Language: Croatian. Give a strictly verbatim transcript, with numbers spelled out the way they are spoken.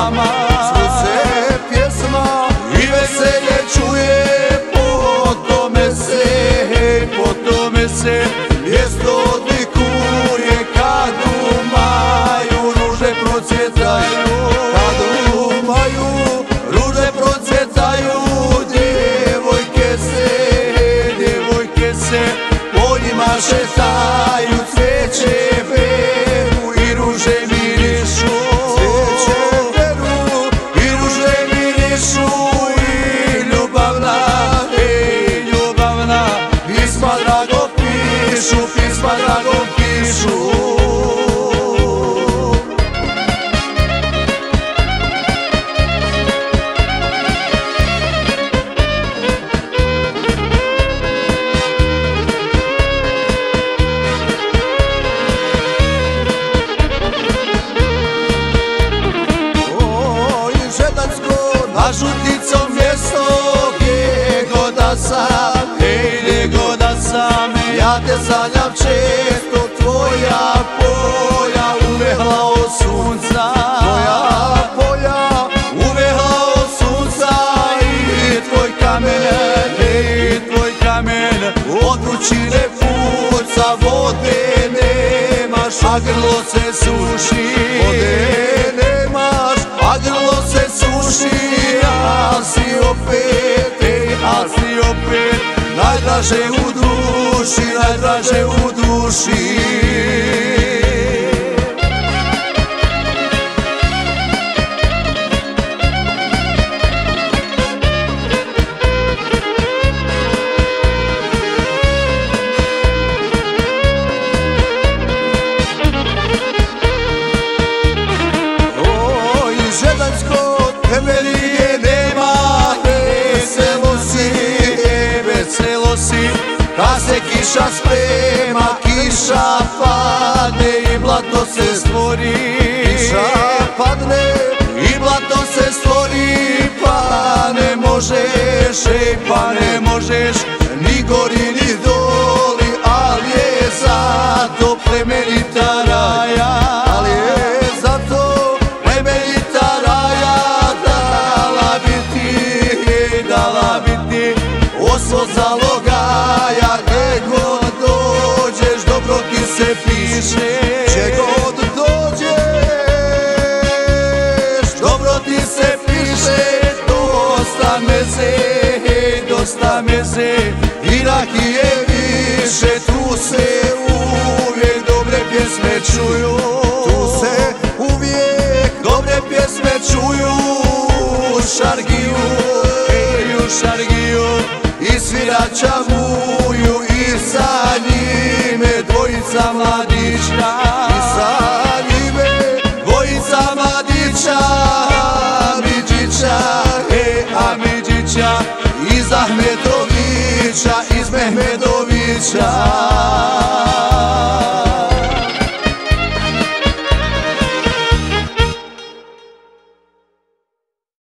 vama. Srce pjesma i veselje čuje, po tome se, Po tome se mjesto odlikuje kad u maju ruže procvjetaju. Kad u maju ruže procvjetaju, djevojke se, djevojke se po njima šetaju, cvijeće beru i ruže mirišu. Cvijeće beru i ruže mirišu i ljubavna, ej, ljubavna pisma drago pišu, pisma drago pišu. Na žuticom mjesto gdje god da sam, ej, gdje god da sam, ja te sanjam često, tvoja polja uvehla od sunca. Tvoja polja uvehla od sunca i tvoj kamen, ej, tvoj kamen od vrućine puca, vode nemaš, a grlo se suši. Vode nemaš, a grlo se suši, a si opet, ej, a si opet najdraže u duši, najdraže u duši. Oj, Žedansko, tebe nigdje nema, veselo si, veselo si. kad se kiša sprema, kiša padne i blato se stvori. Kiša padne i blato se stvori, pa ne možeš, ej, pa ne možeš ni gori ni doli, ali je zato plemenita raja. Ali je zato plemenita raja, dala bi ti, dala bi ti oslo zalogaja. Gdje god dođeš dobro ti se piše, gdje god dođeš dobro ti se piše. Dosta meze, Dosta meze i rakije više, tu se uvijek dobre pjesme čuju. Tu se uvijek dobre pjesme čuju, u Šargiju, ej, u Šargiju i svirača muju i sa njime dvojica mladića. I sa njime dvojica mladića, Amidžića, ej, Amidžića iz Ahmedovića, iz Mehmedovića.